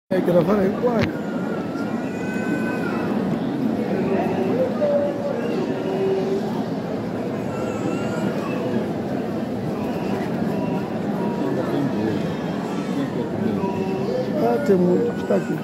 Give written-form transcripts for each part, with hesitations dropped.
Gravando aí, pô. Ah, tem muito que está aqui.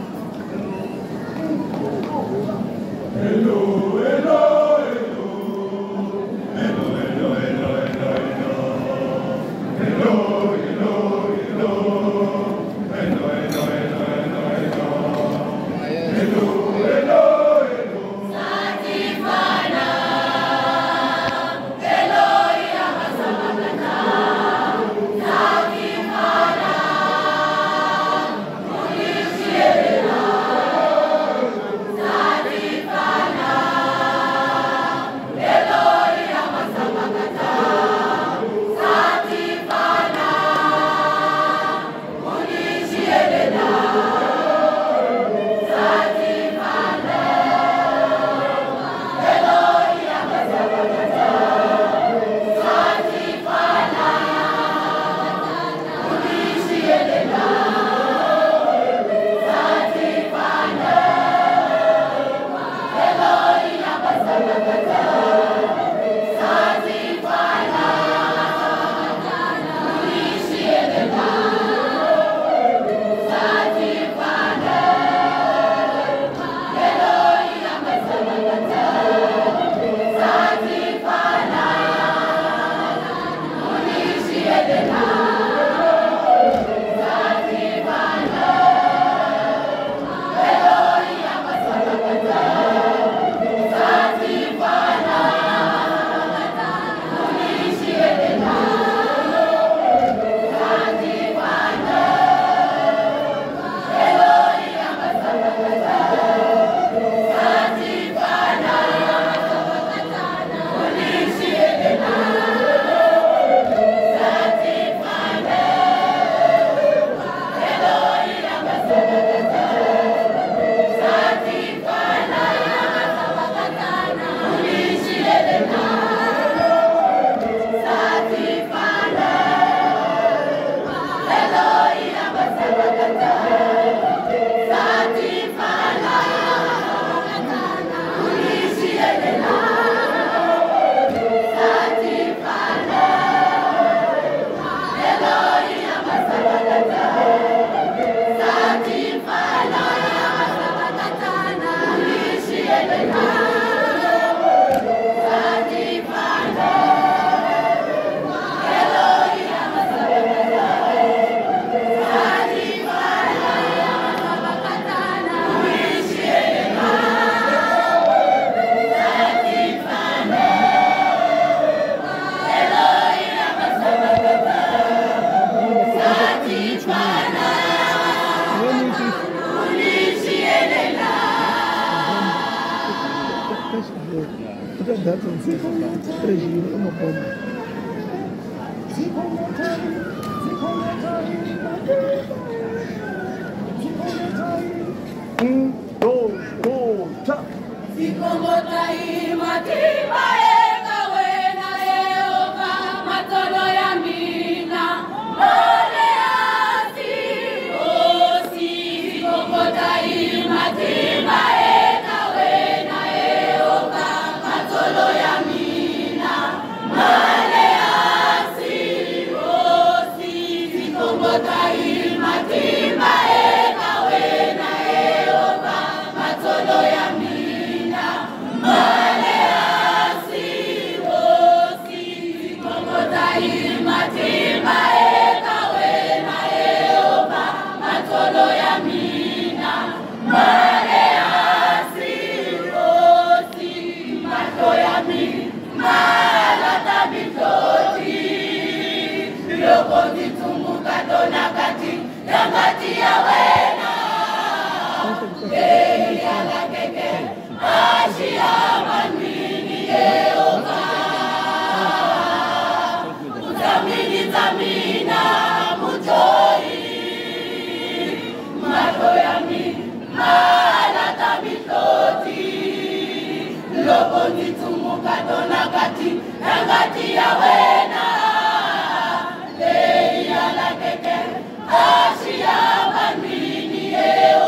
Asia, Bamini,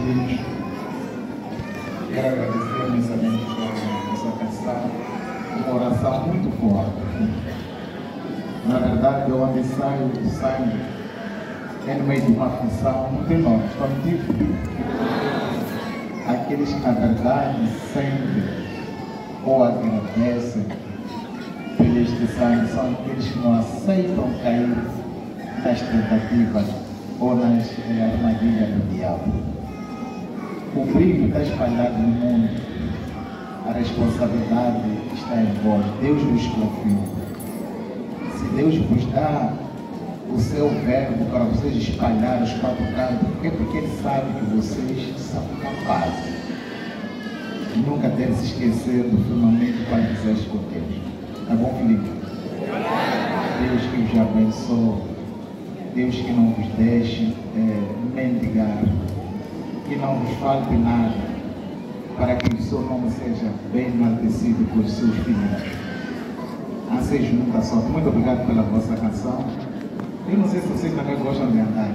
filhos. Quero agradecer imensamente pela sua canção, uma oração muito forte. Na verdade, eu onde saio é no meio de uma aflição, não tem nome, só motivo. Aqueles que na verdade sentem ou agradecem por este sangue são aqueles que não aceitam cair nas tentativas ou nas armadilhas do diabo. O brilho está espalhado no mundo, a responsabilidade está em vós, Deus vos confia. Se Deus vos dá o seu verbo para vocês espalhar os quatro cantos, porque Ele sabe que vocês são capazes. Nunca deve se esquecer do firmamento para dizer com Deus. Tá bom, Felipe? Deus que os abençoe, Deus que não vos deixe mendigar, que não vos falte nada, para que o seu nome seja bem enaltecido por seus filhos. Ansejo muita sorte. Muito obrigado pela vossa canção. Eu não sei se vocês também gostam de andar.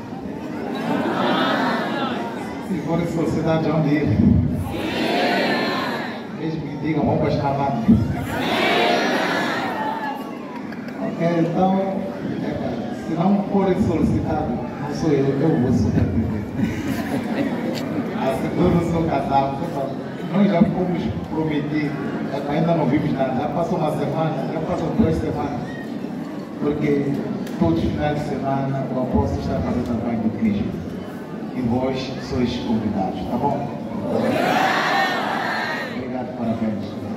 Se forem sociedade, onde ir? Mesmo que digam, vamos para a escalada. Ok, então, se não forem solicitados, não sou eu vou sobreviver. Asseguro o seu casal. Nós já fomos prometidos, ainda não vimos nada. Já passou uma semana, já passou 2 semanas. Porque todos os finais de semana o apóstolo está fazendo o trabalho do Cristo. E vós sois convidados, tá bom? Obrigado, parabéns.